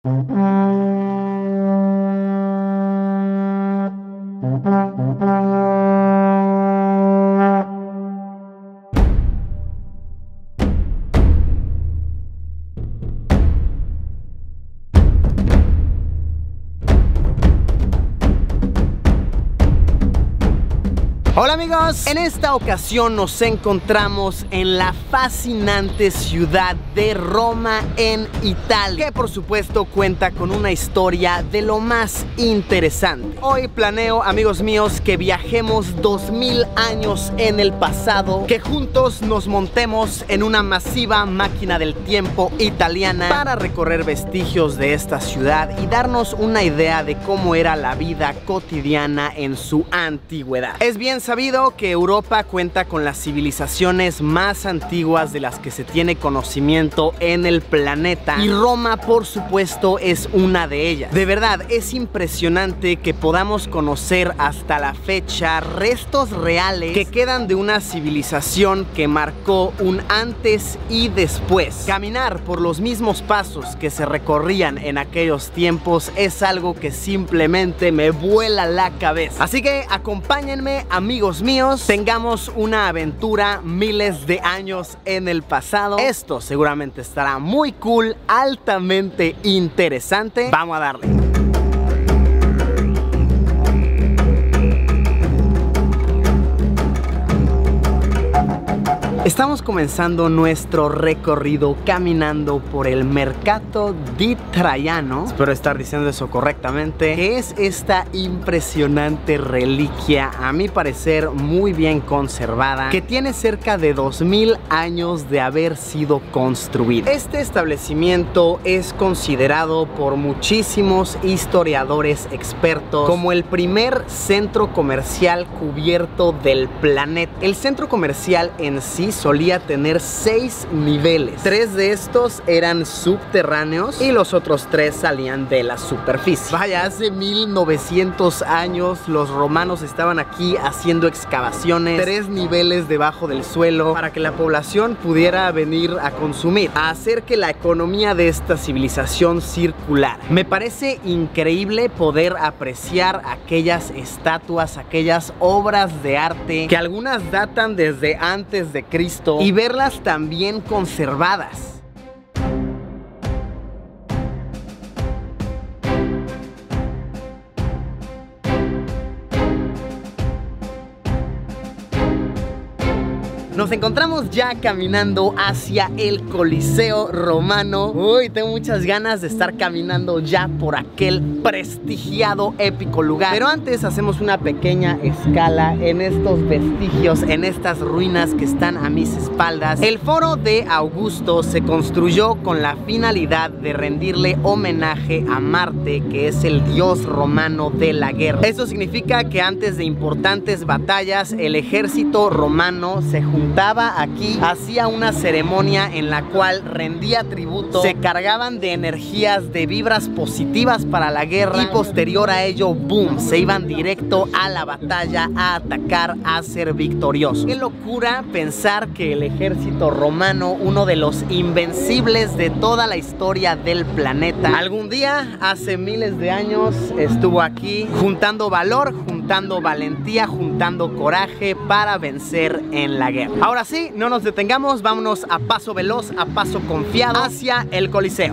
Hola amigos, en esta ocasión nos encontramos en la fascinante ciudad de Roma en Italia, que por supuesto cuenta con una historia de lo más interesante. Hoy planeo, amigos míos, que viajemos 2000 años en el pasado, que juntos nos montemos en una masiva máquina del tiempo italiana para recorrer vestigios de esta ciudad y darnos una idea de cómo era la vida cotidiana en su antigüedad. Es bien sabido que Europa cuenta con las civilizaciones más antiguas de las que se tiene conocimiento en el planeta, y Roma por supuesto es una de ellas. De verdad es impresionante que podamos conocer hasta la fecha restos reales que quedan de una civilización que marcó un antes y después. Caminar por los mismos pasos que se recorrían en aquellos tiempos es algo que simplemente me vuela la cabeza. Así que acompáñenme, amigos míos, tengamos una aventura miles de años en el pasado. Esto seguramente estará muy cool, altamente interesante. Vamos a darle. Estamos comenzando nuestro recorrido caminando por el Mercato di Traiano, espero estar diciendo eso correctamente, que es esta impresionante reliquia, a mi parecer muy bien conservada, que tiene cerca de 2000 años de haber sido construida. Este establecimiento es considerado por muchísimos historiadores expertos como el primer centro comercial cubierto del planeta. El centro comercial en sí solía tener 6 niveles. 3 de estos eran subterráneos y los otros 3 salían de la superficie. Vaya, hace 1900 años los romanos estaban aquí haciendo excavaciones, 3 niveles debajo del suelo, para que la población pudiera venir a consumir, a hacer que la economía de esta civilización circulara. Me parece increíble poder apreciar aquellas estatuas, aquellas obras de arte que algunas datan desde antes de Cristo, y verlas también conservadas. Nos encontramos ya caminando hacia el Coliseo Romano. Uy, tengo muchas ganas de estar caminando ya por aquel prestigiado, épico lugar. Pero antes hacemos una pequeña escala en estos vestigios, en estas ruinas que están a mis espaldas. El Foro de Augusto se construyó con la finalidad de rendirle homenaje a Marte, que es el dios romano de la guerra. Eso significa que antes de importantes batallas, el ejército romano se juntaba aquí, hacía una ceremonia en la cual rendía tributo, se cargaban de energías, de vibras positivas para la guerra, y posterior a ello, boom, se iban directo a la batalla, a atacar, a ser victoriosos. Qué locura pensar que el ejército romano, uno de los invencibles de toda la historia del planeta, algún día, hace miles de años, estuvo aquí juntando valor, juntando valentía, juntando coraje para vencer en la guerra. Ahora sí, no nos detengamos, vámonos a paso veloz, a paso confiado hacia el Coliseo.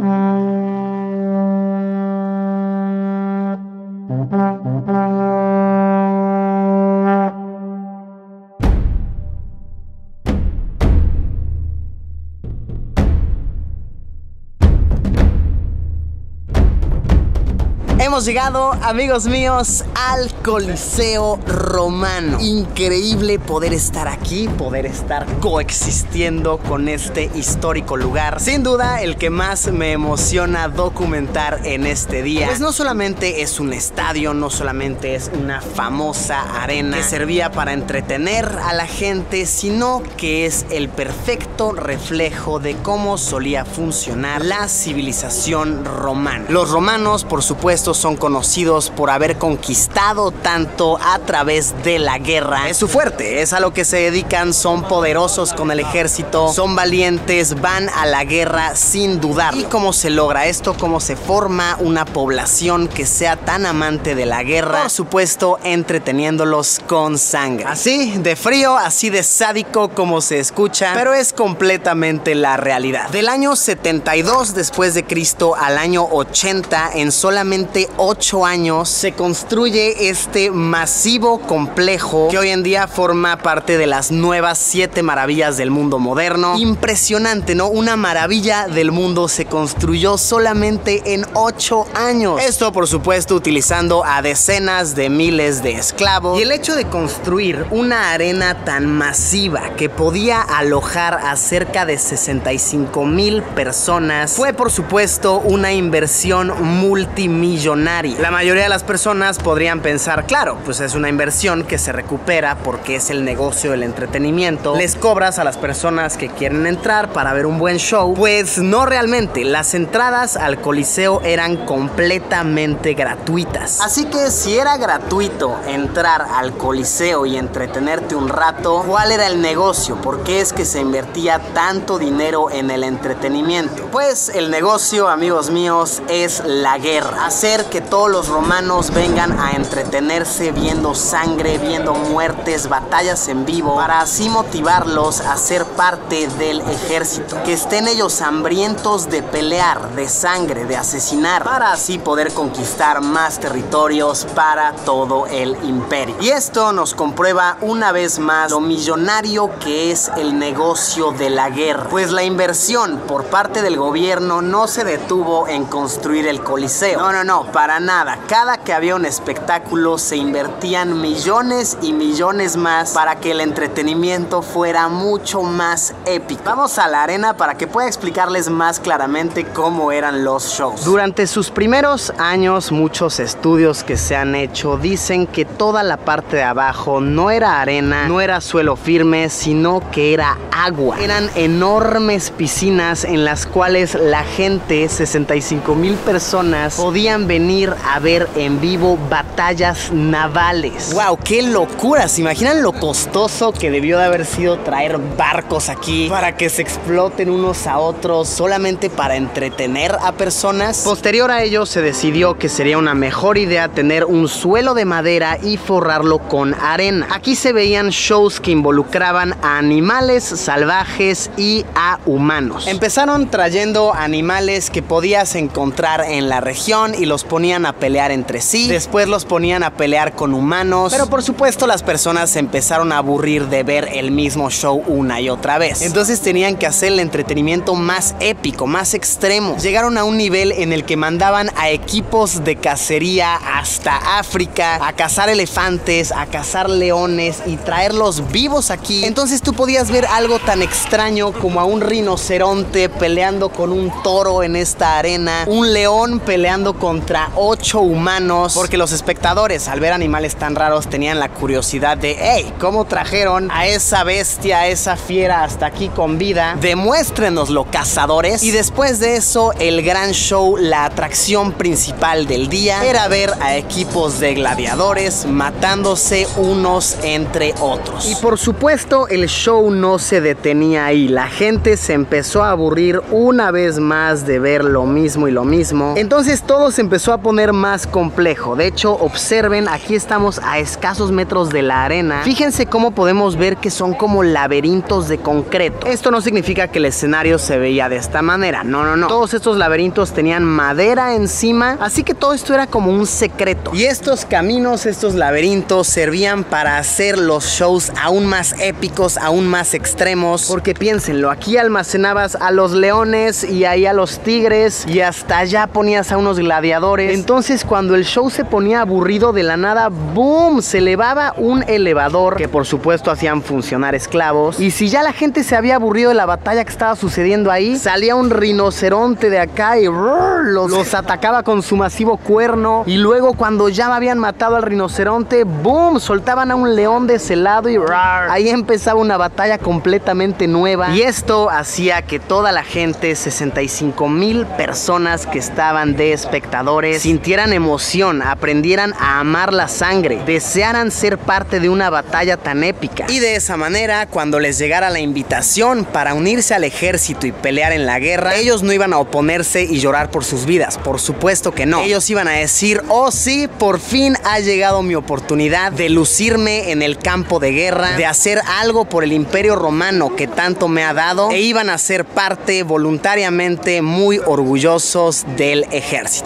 Hemos llegado, amigos míos, al Coliseo Romano. Increíble poder estar aquí, poder estar coexistiendo con este histórico lugar. Sin duda, el que más me emociona documentar en este día, pues no solamente es un estadio, no solamente es una famosa arena que servía para entretener a la gente, sino que es el perfecto reflejo de cómo solía funcionar la civilización romana. Los romanos, por supuesto, estos son conocidos por haber conquistado tanto a través de la guerra. Es su fuerte, es a lo que se dedican, son poderosos con el ejército, son valientes, van a la guerra sin dudar. ¿Y cómo se logra esto? ¿Cómo se forma una población que sea tan amante de la guerra? Por supuesto, entreteniéndolos con sangre. Así de frío, así de sádico como se escucha, pero es completamente la realidad. Del año 72 después de Cristo al año 80, en solamente 8 años, se construye este masivo complejo que hoy en día forma parte de las nuevas 7 maravillas del mundo moderno. Impresionante, ¿no? Una maravilla del mundo se construyó solamente en 8 años. Esto, por supuesto, utilizando a decenas de miles de esclavos. Y el hecho de construir una arena tan masiva que podía alojar a cerca de 65,000 personas fue, por supuesto, una inversión multimillonaria. La mayoría de las personas podrían pensar, claro, pues es una inversión que se recupera porque es el negocio del entretenimiento. Les cobras a las personas que quieren entrar para ver un buen show. Pues no realmente. Las entradas al Coliseo eran completamente gratuitas. Así que si era gratuito entrar al Coliseo y entretenerte un rato, ¿cuál era el negocio? ¿Por qué es que se invertía tanto dinero en el entretenimiento? Pues el negocio, amigos míos, es la guerra. Hacer que todos los romanos vengan a entretenerse viendo sangre, viendo muertes, batallas en vivo, para así motivarlos a ser parte del ejército. Que estén ellos hambrientos de pelear, de sangre, de asesinar, para así poder conquistar más territorios para todo el imperio. Y esto nos comprueba una vez más lo millonario que es el negocio de la guerra. Pues la inversión por parte del gobierno no se detuvo en construir el Coliseo. No, para nada. Cada que había un espectáculo se invertían millones y millones más para que el entretenimiento fuera mucho más épico. Vamos a la arena para que pueda explicarles más claramente cómo eran los shows. Durante sus primeros años, muchos estudios que se han hecho dicen que toda la parte de abajo no era arena, no era suelo firme, sino que era agua. Eran enormes piscinas en las cuales la gente, 65,000 personas, podían venir a ver en vivo batallas navales. ¡Wow! ¡Qué locura! ¿Se imaginan lo costoso que debió de haber sido traer barcos aquí para que se exploten unos a otros solamente para entretener a personas? Posterior a ello se decidió que sería una mejor idea tener un suelo de madera y forrarlo con arena. Aquí se veían shows que involucraban a animales salvajes y a humanos. Empezaron trayendo animales que podías encontrar en la región y los ponían a pelear entre sí. Después los ponían a pelear con humanos. Pero por supuesto las personas se empezaron a aburrir de ver el mismo show una y otra vez. Entonces tenían que hacer el entretenimiento más épico, más extremo. Llegaron a un nivel en el que mandaban a equipos de cacería hasta África a cazar elefantes, a cazar leones y traerlos vivos aquí. Entonces tú podías ver algo tan extraño como a un rinoceronte peleando con un toro en esta arena, un león peleando contra 8 humanos, porque los espectadores al ver animales tan raros tenían la curiosidad de, hey, ¿cómo trajeron a esa bestia, a esa fiera hasta aquí con vida? Demuéstrenoslo, cazadores. Y después de eso, el gran show, la atracción principal del día, era ver a equipos de gladiadores matándose unos entre otros. Y por supuesto, el show no se detenía ahí. La gente se empezó a aburrir una vez más de ver lo mismo y lo mismo. Entonces todo se empezó a poner más complejo. De hecho, observen, aquí estamos a escasos metros de la arena. Fíjense cómo podemos ver que son como laberintos de concreto. Esto no significa que el escenario se veía de esta manera. No. Todos estos laberintos tenían madera encima, así que todo esto era como un secreto. Y estos caminos, estos laberintos servían para hacer los shows aún más épicos, aún más extremos. Porque piénsenlo, aquí almacenabas a los leones y ahí a los tigres y hasta allá ponías a unos gladiadores. Entonces cuando el show se ponía aburrido, de la nada, ¡boom!, se elevaba un elevador que por supuesto hacían funcionar esclavos. Y si ya la gente se había aburrido de la batalla que estaba sucediendo ahí, salía un rinoceronte de acá y los atacaba con su masivo cuerno. Y luego cuando ya habían matado al rinoceronte, ¡boom!, soltaban a un león de ese lado y ahí empezaba una batalla completamente nueva. Y esto hacía que toda la gente, 65,000 personas que estaban de espectadores, gladiadores sintieran emoción, aprendieran a amar la sangre, desearan ser parte de una batalla tan épica. Y de esa manera, cuando les llegara la invitación para unirse al ejército y pelear en la guerra, ellos no iban a oponerse y llorar por sus vidas, por supuesto que no. Ellos iban a decir: oh sí, por fin ha llegado mi oportunidad de lucirme en el campo de guerra, de hacer algo por el Imperio Romano que tanto me ha dado, e iban a ser parte voluntariamente muy orgullosos del ejército.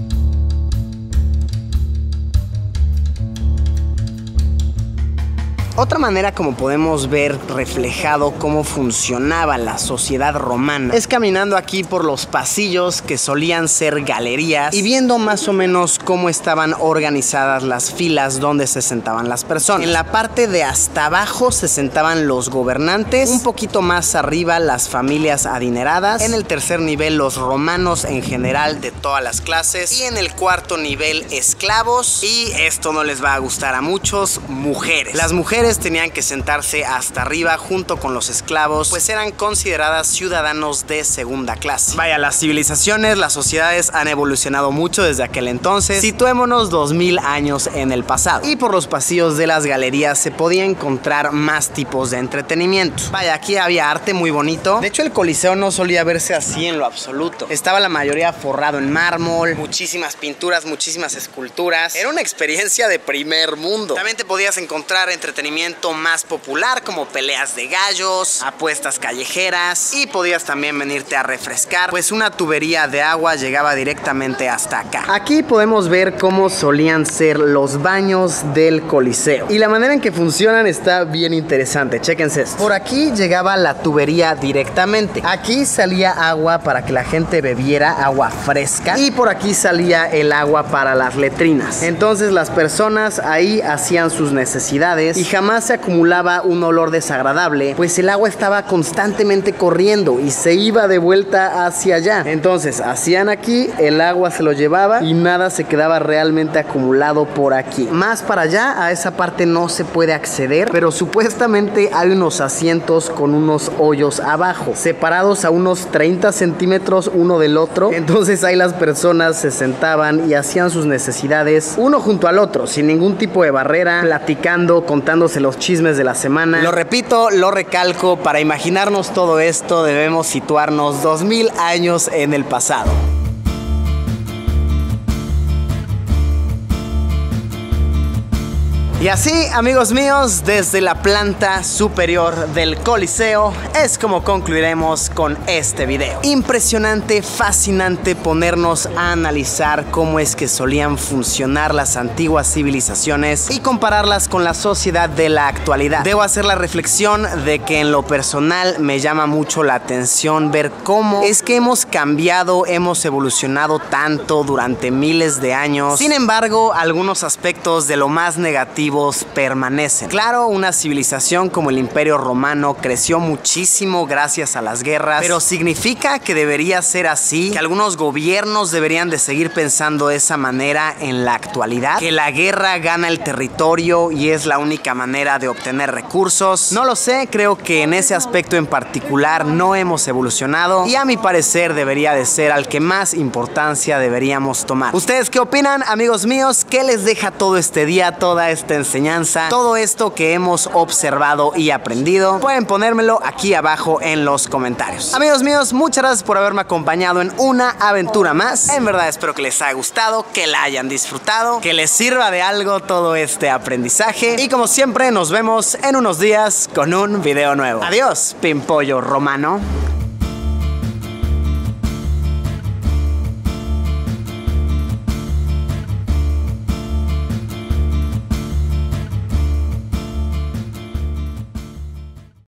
Otra manera como podemos ver reflejado cómo funcionaba la sociedad romana es caminando aquí por los pasillos que solían ser galerías y viendo más o menos cómo estaban organizadas las filas donde se sentaban las personas. En la parte de hasta abajo se sentaban los gobernantes, un poquito más arriba las familias adineradas, en el tercer nivel los romanos en general de todas las clases, y en el cuarto nivel esclavos, y esto no les va a gustar a muchos, mujeres. Las mujeres tenían que sentarse hasta arriba junto con los esclavos, pues eran consideradas ciudadanos de segunda clase. Vaya, las civilizaciones, las sociedades han evolucionado mucho desde aquel entonces. Situémonos 2000 años en el pasado. Y por los pasillos de las galerías se podía encontrar más tipos de entretenimiento. Vaya, aquí había arte muy bonito. De hecho, el Coliseo no solía verse así en lo absoluto. Estaba la mayoría forrado en mármol, muchísimas pinturas, muchísimas esculturas. Era una experiencia de primer mundo. También te podías encontrar entretenimiento más popular como peleas de gallos, apuestas callejeras, y podías también venirte a refrescar, pues una tubería de agua llegaba directamente hasta acá. Aquí podemos ver cómo solían ser los baños del Coliseo, y la manera en que funcionan está bien interesante. Chéquense esto. Por aquí llegaba la tubería directamente. Aquí salía agua para que la gente bebiera, agua fresca, y por aquí salía el agua para las letrinas. Entonces las personas ahí hacían sus necesidades y jamás se acumulaba un olor desagradable, pues el agua estaba constantemente corriendo y se iba de vuelta hacia allá. Entonces hacían aquí, el agua se lo llevaba y nada se quedaba realmente acumulado por aquí. Más para allá, a esa parte no se puede acceder, pero supuestamente hay unos asientos con unos hoyos abajo, separados a unos 30 centímetros uno del otro. Entonces ahí las personas se sentaban y hacían sus necesidades uno junto al otro, sin ningún tipo de barrera, platicando, contándose los chismes de la semana. Lo repito, lo recalco, para imaginarnos todo esto debemos situarnos 2000 años en el pasado. Y así, amigos míos, desde la planta superior del Coliseo es como concluiremos con este video. Impresionante, fascinante ponernos a analizar cómo es que solían funcionar las antiguas civilizaciones y compararlas con la sociedad de la actualidad. Debo hacer la reflexión de que en lo personal me llama mucho la atención ver cómo es que hemos cambiado, hemos evolucionado tanto durante miles de años. Sin embargo, algunos aspectos de lo más negativo permanecen. Claro, una civilización como el Imperio Romano creció muchísimo gracias a las guerras, pero ¿significa que debería ser así? ¿Que algunos gobiernos deberían de seguir pensando de esa manera en la actualidad? ¿Que la guerra gana el territorio y es la única manera de obtener recursos? No lo sé, creo que en ese aspecto en particular no hemos evolucionado y a mi parecer debería de ser al que más importancia deberíamos tomar. ¿Ustedes qué opinan, amigos míos? ¿Qué les deja todo este día, toda esta enseñanza, todo esto que hemos observado y aprendido? Pueden ponérmelo aquí abajo en los comentarios. Amigos míos, muchas gracias por haberme acompañado en una aventura más. En verdad espero que les haya gustado, que la hayan disfrutado, que les sirva de algo todo este aprendizaje, y como siempre nos vemos en unos días con un video nuevo. Adiós, pimpollo romano.